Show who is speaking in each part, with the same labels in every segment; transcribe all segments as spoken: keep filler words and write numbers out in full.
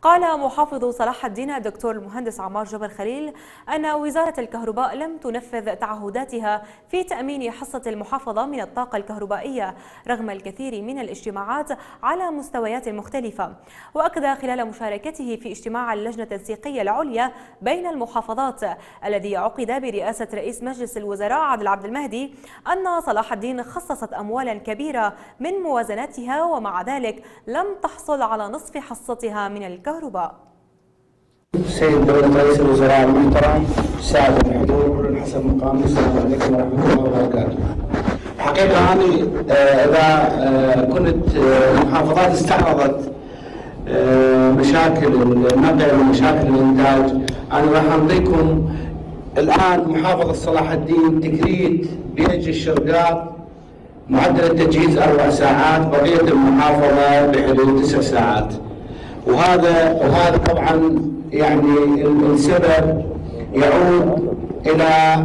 Speaker 1: قال محافظ صلاح الدين الدكتور المهندس عمار جبر خليل أن وزارة الكهرباء لم تنفذ تعهداتها في تأمين حصة المحافظة من الطاقة الكهربائية رغم الكثير من الاجتماعات على مستويات مختلفة. وأكد خلال مشاركته في اجتماع اللجنة التنسيقية العليا بين المحافظات الذي عقد برئاسة رئيس مجلس الوزراء عادل عبد المهدي أن صلاح الدين خصصت أموالا كبيرة من موازنتها ومع ذلك لم تحصل على نصف حصتها من الكهرباء.
Speaker 2: سيد دولة رئيس الوزراء المحترم، السادة الحضور حسب مقامي، السلام عليكم ورحمة الله وبركاته. الحقيقة أنا إذا كنت المحافظات استعرضت مشاكل النقل ومشاكل الإنتاج، أنا راح أعطيكم الآن محافظة صلاح الدين تكريت بيج الشرقاط معدل التجهيز أربع ساعات، بقية المحافظة بحدود تسع ساعات. وهذا وهذا طبعا يعني السبب يعود الى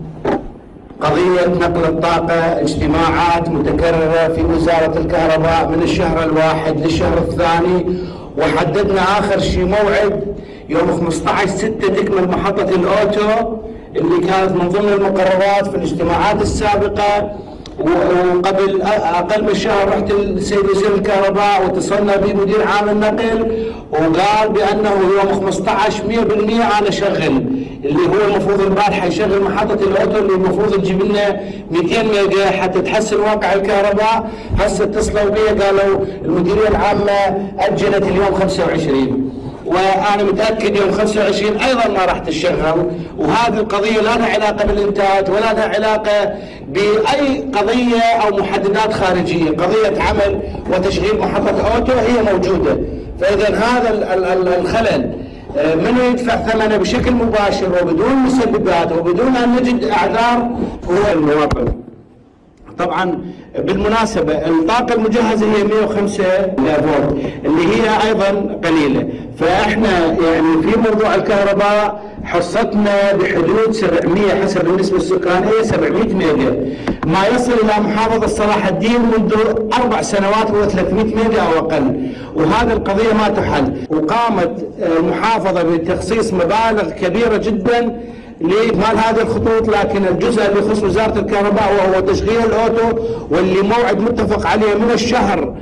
Speaker 2: قضيه نقل الطاقه، اجتماعات متكرره في وزاره الكهرباء من الشهر الواحد للشهر الثاني، وحددنا اخر شيء موعد يوم خمسة عشر ستة تكمل محطه الاوتو اللي كانت من ضمن المقررات في الاجتماعات السابقه. وقبل اقل من شهر رحت للسيد وزير الكهرباء واتصلنا بمدير عام النقل وقال بانه يوم خمسة عشر مئة بالمئة انا شغل، اللي هو المفروض البارحه يشغل محطه الاوتو اللي المفروض تجيب لنا مئتين ميجا حتى تحسن واقع الكهرباء. هسه اتصلوا بي قالوا المديريه العامه اجلت اليوم خمسة وعشرين، وانا متاكد يوم خمسة وعشرين ايضا ما راح تشغل. وهذه القضيه لا لها علاقه بالانتاج ولا لها علاقه باي قضيه او محددات خارجيه، قضيه عمل وتشغيل محطه اوتو هي موجوده. فاذا هذا الخلل من يدفع ثمنه بشكل مباشر وبدون مسببات وبدون ان نجد اعذار هو المواطن. طبعا بالمناسبة الطاقة المجهزة هي مئة وخمسة فولت اللي هي أيضا قليلة، فإحنا يعني في موضوع الكهرباء حصتنا بحدود سبعمئة حسب النسبة السكانية سبعمئة ميجا، ما يصل إلى محافظة صلاح الدين منذ أربع سنوات هو ثلاثمئة ميجا أو أقل، وهذه القضية ما تحل. وقامت المحافظة بتخصيص مبالغ كبيرة جدا لإكمال هذه الخطوط، لكن الجزء اللي يخص وزارة الكهرباء وهو تشغيل الأوتو واللي موعد متفق عليه من الشهر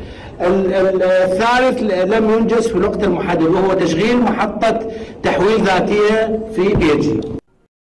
Speaker 2: الثالث لم ينجز في الوقت المحدد، وهو تشغيل محطة تحويل ذاتية في بيجي.